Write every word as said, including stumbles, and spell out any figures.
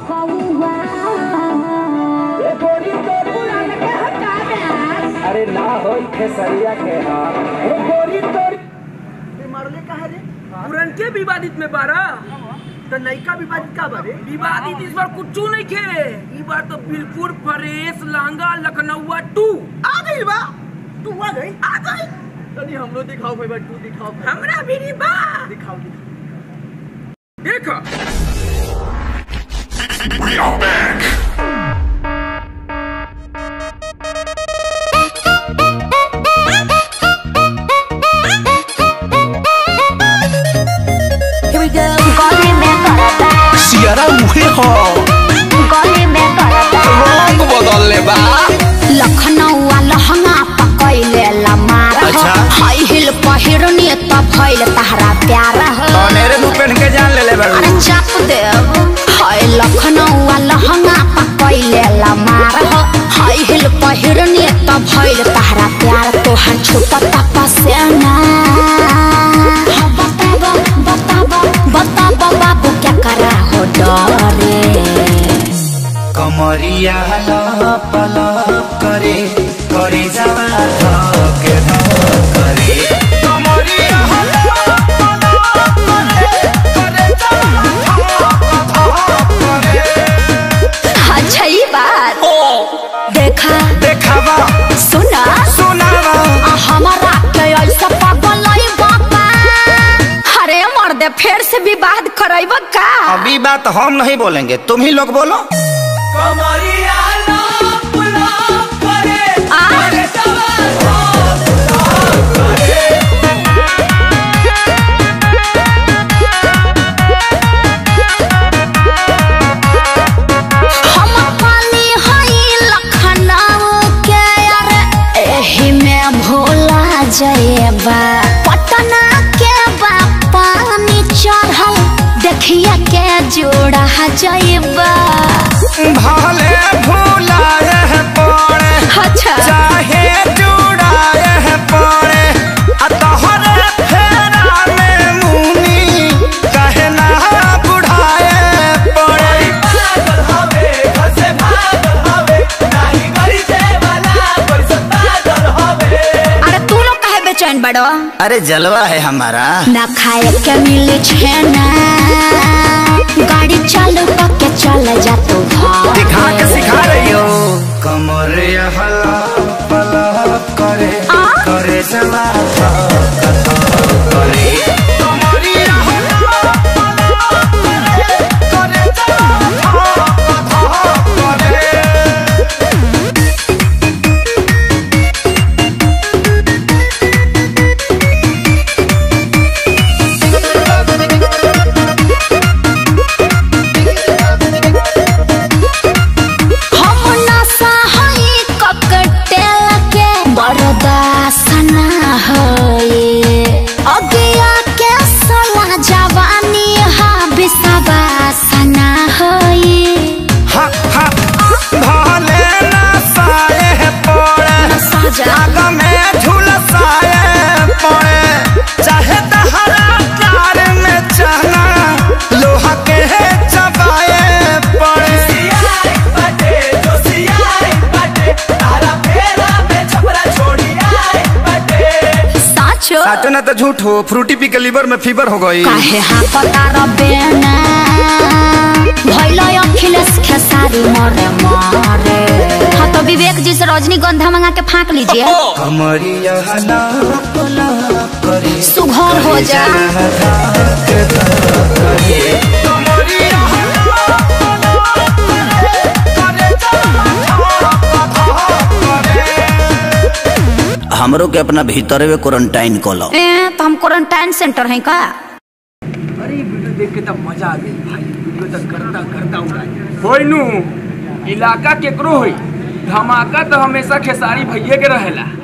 अरे ना हो खेसरिया के गोरी तोरी मारले कहा रे पुरनके विवादित में बारा तो नयका विवादित का बारे विवादित इस बार कुछ नहीं खे इस बार तो बिल्कुल फ्रेश लहंगा लखनऊ टू आ गई बा तू आ गई आ गई तनी हम लोग दिखाओ भाई टू दिखाओ हमरा भी नहीं बा दिखाओ देखो We are back. सियारा मुहे हो गली में करता रंग बदल ले बा लखनऊ लहंगा पकैले लमार अच्छा हाई हिल पहिरनी त भइल तहरा प्यार हो अनेरे नु पहन के जान ले ले बा अरे चाप देव हाय लखनऊ लहंगा पकैले लमार हो हाई हिल पहिरनी त भइल तहरा प्यार तोहर छोटा तपसेना बताबो बताबो बताबो बाबू क्या करा हो डरे कमरिया लप लप करे करे जावा धके धके कमरिया लप लप करे करे जावा धके अच्छा ये बात देखा देखावा सुना सुनावा हमारा के ऐसा पागल बाबा अरे मर्दे फिर से विवाद कराइबा का अभी बात हम नहीं बोलेंगे तुम ही लोग बोलो कमरिया लप लप करे करे हम पानी हई लखनऊ के यार एही में भोला जाएबा पटना के बा पानी चढ़ल देखिए के जोड़ा जाएबा भले भूलाए है पड़े अच्छा चाहे जुड़ाए है पड़े तोहरे फेरा में मुनी कहे ना बुढ़ाए पड़े पागल हवे घर से भागल हवे नाही गरी से वाला कोई से पागल हवे अरे तू लोग काहे बेचैन बड़ो अरे जलवा है हमारा ना खाए के मिले छेना गाड़ी चालू करके चल जा तू घर दिखा के सिखा रही हो कमरे हला पला करे करे जला करे कमरिया हला पला करे करे जला करे हम नशा हई ककटेल के बरदासना होए अगिया के सोला जवानी हा बिसाबासना होए हा हा भले ना साए पड़े साजा आग में झुलसाए पड़े चाहे दहरा कार में चना लोहा के चबाए पड़े सियाई बाटे जो सियाई बाटे तारा फेरा में छपरा छोड़ी आई बाटे साचो साचो ना तो झूठ हो फ्रूटी पी के लीवर में फीवर हो गई काहे हा पता रबेना भइलो अखिलेश खेसारी मरे मरे हाँ तो विवेक जी से रजनीगंधा मंगा के फाँक लीजिए कमरिया लप लप करे सुघर हो जा हमरो के अपना भीतर में क्वारंटाइन कोलो ए तो हम क्वारंटाइन सेंटर हैं का अरे ये वीडियो देख के तब मजा आ गई भाई वीडियो तक करता करता उड़ा होई नु इलाका केकरो होई धमाका तो हमेशा खेसारी भैया के रहेला।